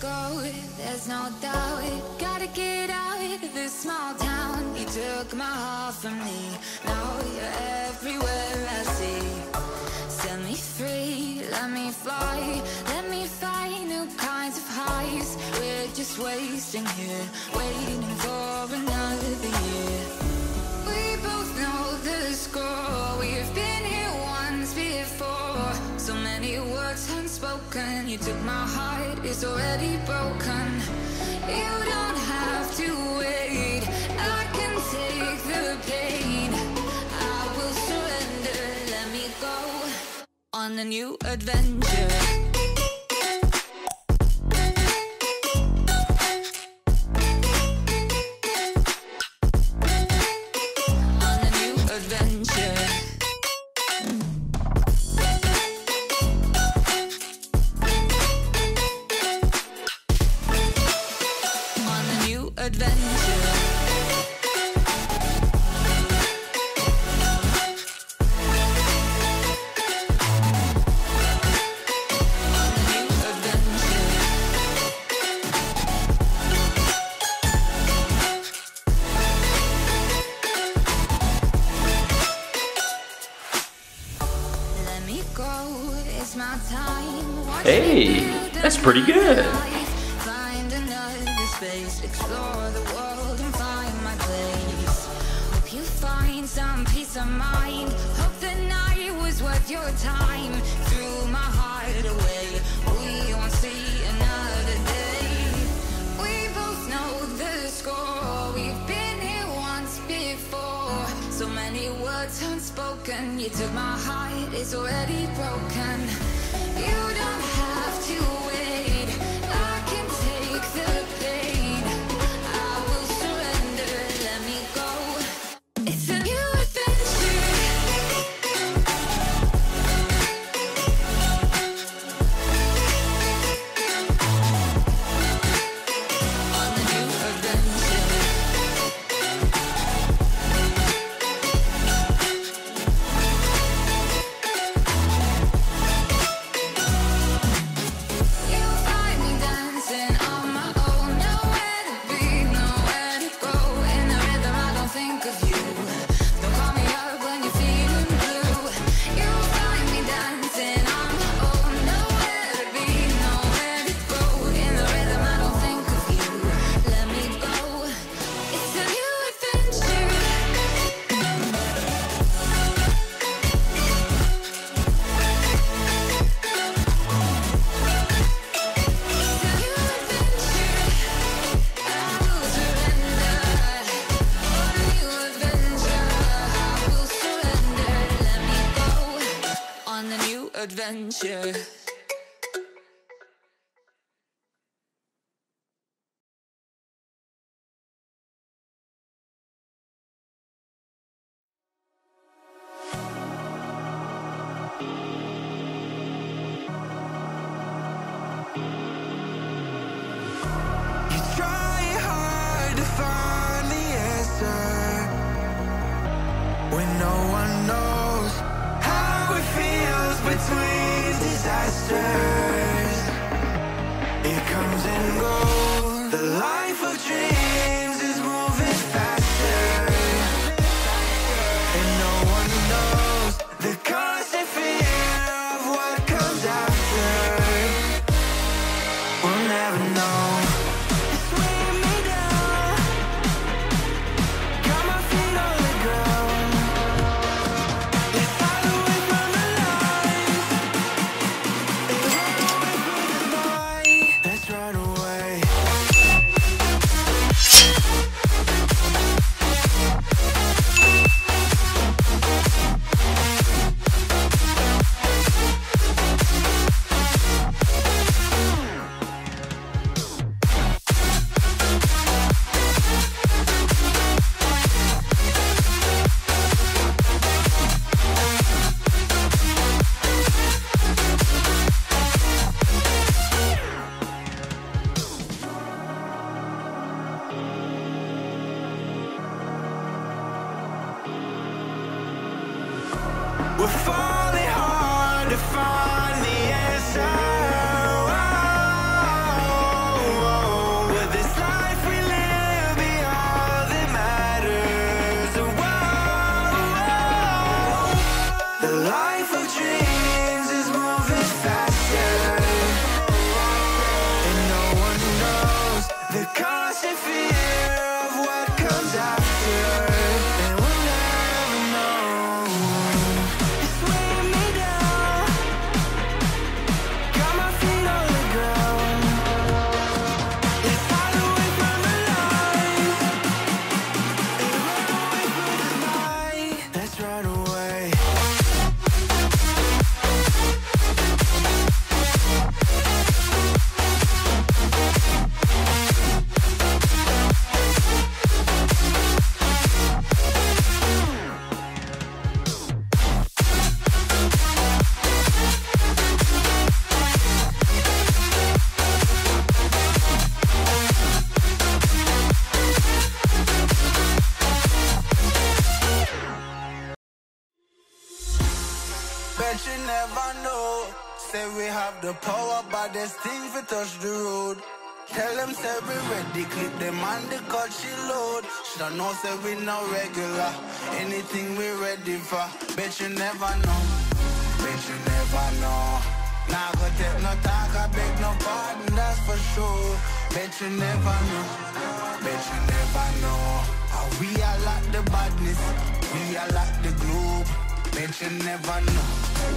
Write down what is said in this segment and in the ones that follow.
go, there's no doubt. Gotta get out of this small town. You took my heart from me, now you're everywhere I see. Set me free, let me fly, let me find new kinds of highs. We're just wasting here, waiting for another year. We both know the score, we've been here once before. So many words unspoken, you took my heart, it's already broken. You don't have to wait, I can take the pain. I will surrender, let me go on a new adventure. Hey, that's pretty good. Find another space, explore the world and find my place. Hope you find some peace of mind. Hope the night was worth your time. Threw my heart away, we won't see another day. We both know the score, we've been here once before. So many words unspoken, you took my heart, it's already broken. You don't have to wait, I can take the pain. I will surrender, let me go. It's a new adventure. On a new adventure. Adventure. It comes and goes. The life of dreams is moving faster, and no one knows the constant fear of what comes after. We'll never know. It's weighing me down, got my feet on the ground. Let's hide away from the lies. Let's run away. We're falling hard to find the answer. Bet you never know. Say we have the power, but there's things we touch the road. Tell them say we ready, clip them on the cut she load. Shoulda know say we no regular, anything we ready for. Bet you never know, bet you never know. Nah go take no talk, I beg no pardon, that's for sure. Bet you never know, bet you never know. How we are like the badness, we are like the globe. Bet you never know,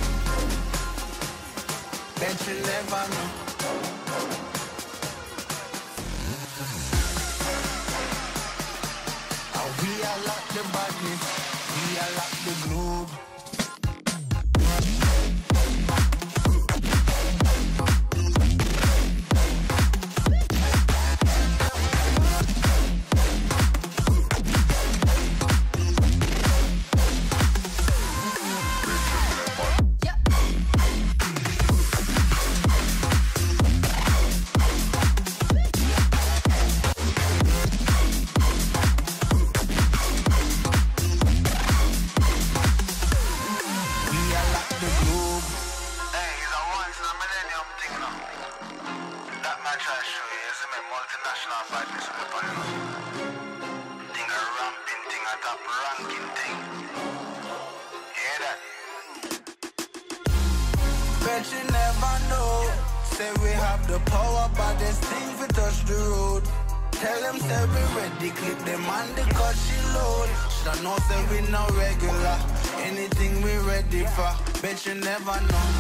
bet you never know. We are like the badness, we are like the globe. Multinational badness with the pan. Thing a ramping thing, a top ranking thing. Hear that? Bet you never know. Say we have the power, but there's things we touch the road. Tell them say we ready, clip them on the cut she load. Shoulda know say we no regular, anything we ready for. Bet you never know.